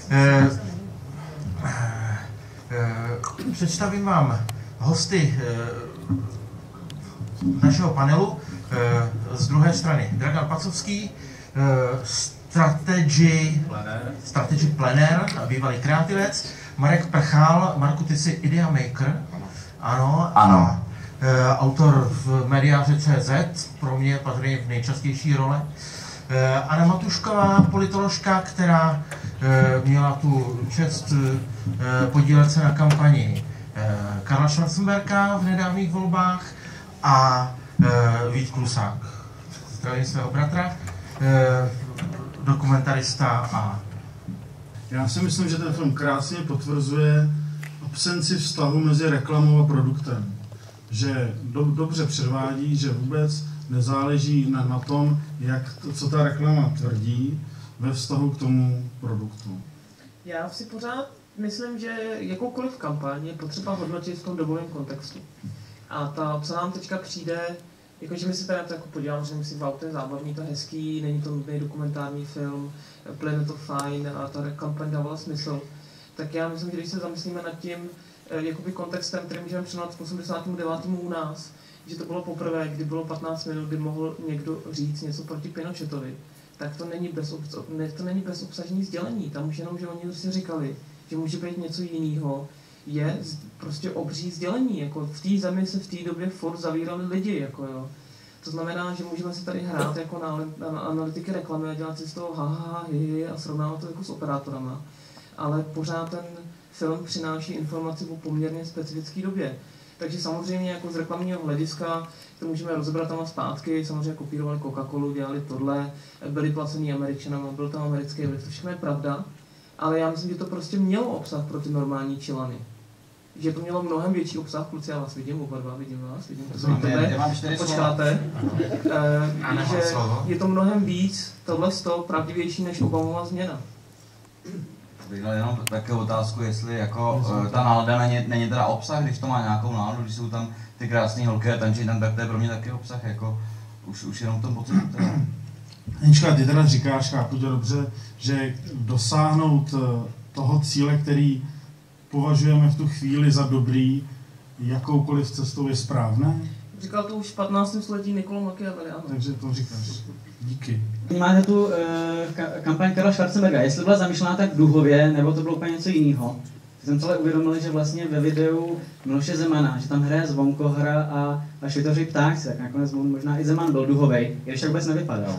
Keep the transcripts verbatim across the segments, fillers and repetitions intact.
E, e, představím vám hosty e, našeho panelu. E, z druhé strany Dragan Pacovský, e, strategy, strategy planner, bývalý kreativec, Marek Prchal. Marku, ty jsi idea maker, ano, ano. A, e, autor v mediáře tečka cé zet, pro mě patrně v nejčastější role. E, Anna Matušková, politoložka, která e, měla tu čest e, podílet se na kampani e, Karla Schwarzenberga v nedávných volbách, a e, Vít Klusák, zdravím svého bratra, e, dokumentarista. A já si myslím, že ten film krásně potvrzuje absenci vztahu mezi reklamou a produktem. Že do, dobře předvádí, že vůbec nezáleží na, na tom, jak to, co ta reklama tvrdí ve vztahu k tomu produktu. Já si pořád myslím, že jakoukoliv kampaň je potřeba hodnotit v tom dobovém kontextu. A ta, co nám teďka přijde, jakože my si tady jako podívám, že si wow, to je zábavný, to je hezký, není to nutný dokumentární film, plyne to fajn a ta kampaň dávala smysl, tak já myslím, že když se zamyslíme nad tím jakoby kontextem, který můžeme přenat v osmdesátém devátém u nás, že to bylo poprvé, kdy bylo patnáct minut, kdy mohl někdo říct něco proti Pinochetovi, tak to není, bezobs- ne, to není bezobsažný sdělení, tam už jenom, že oni si říkali, že může být něco jiného, je prostě obří sdělení, jako v té zemi se v té době furt zavírali lidi, jako jo. To znamená, že můžeme si tady hrát jako na, na analytiky reklamy a dělat si z toho ha, ha, hi, hi a srovnávat to jako s operátorama, ale pořád ten film přináší informaci o poměrně specifické době. Takže samozřejmě jako z reklamního hlediska to můžeme rozebrat tam a zpátky, samozřejmě kopírovali Coca-Colu, dělali tohle, byli placení Američanama, byl tam americký vliv, to všechno je pravda, ale já myslím, že to prostě mělo obsah pro ty normální čilany. Že to mělo mnohem větší obsah, kluci, já vás vidím, oba dva, vidím vás, vidím to mám, tebe, já mám čtyři počkáte, e, že je to mnohem víc, tohle z toho pravdivější než Obamova změna. Bych dal jenom takovou otázku, jestli jako ta nálada není, není teda obsah, když to má nějakou náladu, když jsou tam ty krásné holky a tančí tam, tak to je pro mě taky obsah, jako už, už jenom v tom pocitu teda. Anička, ty teda říkáš, chápu to dobře, že dosáhnout toho cíle, který považujeme v tu chvíli za dobrý, jakoukoliv cestou je správné? Říkal to už v patnáctém století Niccolo Machiavelli, ano. Takže to říkáš. Díky. Máte tu uh, ka- kampaň Karla Schwarzenberga, jestli byla zamýšlená tak duhově, nebo to bylo úplně něco jiného. Jsem celé uvědomil, že vlastně ve videu Miloše Zemana, že tam hraje zvonkohra a, a švitoří ptáci, tak nakonec možná i Zeman byl duhovej, i když tak vůbec nevypadal.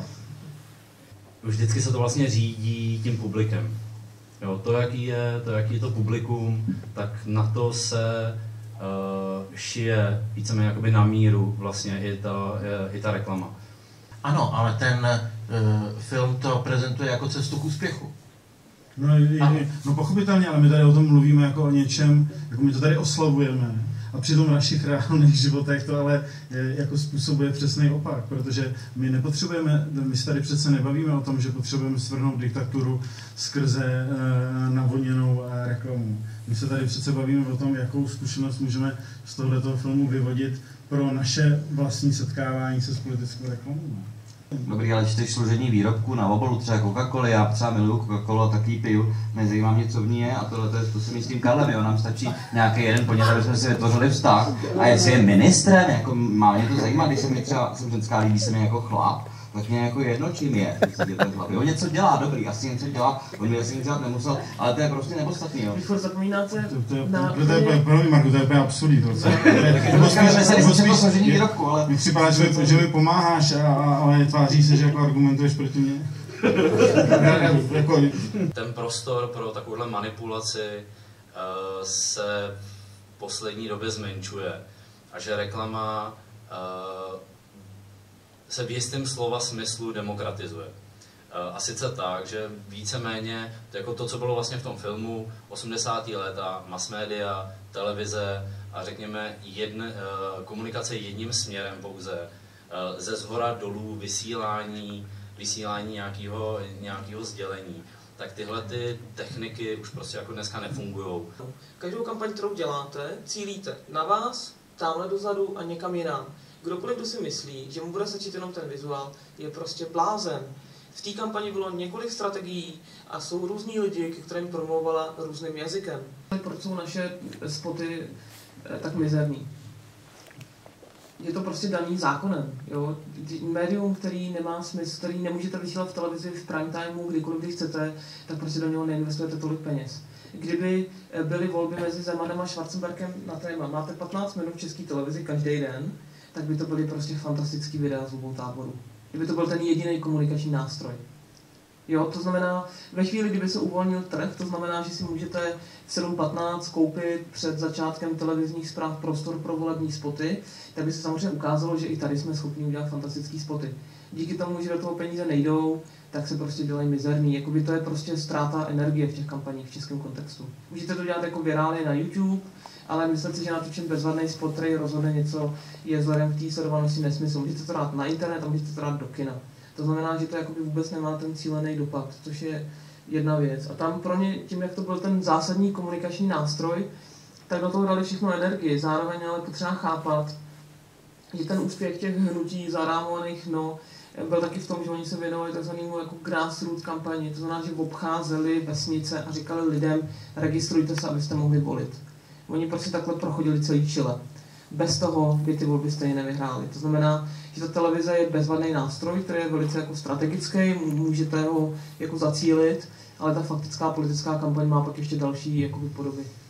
Vždycky se to vlastně řídí tím publikem. Jo, to, jaký je, to, jaký je to publikum, tak na to se uh, šije víceméně jakoby na míru vlastně i ta, je, i ta reklama. ano, ale ten uh, film to prezentuje jako cestu k úspěchu. No, je, no pochopitelně, ale my tady o tom mluvíme jako o něčem, jako my to tady oslavujeme. A přitom v našich reálných životech to ale je, jako způsobuje přesný opak, protože my nepotřebujeme, my se tady přece nebavíme o tom, že potřebujeme svrhnout diktaturu skrze e, navoněnou e, reklamu. My se tady přece bavíme o tom, jakou zkušenost můžeme z tohoto filmu vyvodit pro naše vlastní setkávání se s politickou reklamou. Dobrý, ale čteš složení výrobku na obalu třeba Coca-Coly, já třeba miluju Coca-Colu a taky piju, nezajímá mě, co v ní je a tohle to, je, to si myslím Karlem, jo, nám stačí nějaký jeden podnět, aby jsme si vytvořili vztah a jestli je ministrem, jako má mě to zajímat, když se mi třeba, jsem ženská, líbí se mi jako chlap, tak mě jako jedno čím je, je ten chlap. On něco dělá, dobrý, asi něco dělá, on by asi nic dělat nemusel, ale to je prostě nepodstatný, jo. Vy furt zapomínáte na... To je, promiň Marku, to je úplně absurdní to, co? Mi připadá, že mi pomáháš, ale tváří se, že jako argumentuješ proti mně. Ten prostor pro takovouhle manipulaci uh, se v poslední době zmenšuje a že reklama uh, se v jistém slova smyslu demokratizuje. Uh, a sice tak, že víceméně jako to, co bylo vlastně v tom filmu osmdesátá léta, mass media, televize a řekněme jedne, uh, komunikace jedním směrem pouze, uh, ze zhora dolů vysílání, vysílání nějakého, nějakého sdělení, tak tyhle ty techniky už prostě jako dneska nefungují. Každou kampaň, kterou děláte, cílíte na vás, tamhle dozadu a někam jinam. Kdokoliv, kdo si myslí, že mu bude stačit jenom ten vizuál, je prostě blázen. V té kampani bylo několik strategií a jsou různí lidi, ke kterým promlouvala různým jazykem. Proč jsou naše spoty tak mizerný? Je to prostě daný zákonem. Jo? Médium, který nemá smysl, který nemůžete vysílat v televizi v prime timeu, kdykoliv kdy chcete, tak prostě do něho neinvestujete tolik peněz. Kdyby byly volby mezi Zemanem a Schwarzenbergem na téma máte patnáct minut v české televizi každý den, tak by to byly prostě fantastický videa z obou táborů. Kdyby to byl ten jediný komunikační nástroj. Jo, to znamená, ve chvíli, kdyby se uvolnil trh, to znamená, že si můžete v sedm patnáct koupit před začátkem televizních zpráv prostor pro volební spoty, tak by se samozřejmě ukázalo, že i tady jsme schopni udělat fantastický spoty. Díky tomu, že do toho peníze nejdou, tak se prostě dělají mizerný. Jakoby to je prostě ztráta energie v těch kampaních v českém kontextu. Můžete to dělat jako virály na YouTube, ale myslím si, že natočím bezvadný spot, který rozhodne něco, je vzhledem k té sledovanosti nesmysl. Můžete to dát na internet a můžete to dát do kina. To znamená, že to jakoby vůbec nemá ten cílený dopad, což je jedna věc. A tam pro ně, tím, jak to byl ten zásadní komunikační nástroj, tak do toho dali všechno energii. Zároveň ale potřeba chápat, že ten úspěch těch hnutí zarámovaných, no, byl taky v tom, že oni se věnovali takzvanému jako grassroots kampani, to znamená, že obcházeli vesnice a říkali lidem, registrujte se, abyste mohli volit. Oni prostě takhle prochodili celý Chile. Bez toho by ty volby stejně nevyhráli. To znamená, že ta televize je bezvadný nástroj, který je velice jako strategický, můžete ho jako zacílit, ale ta faktická politická kampaň má pak ještě další jakoby, podoby.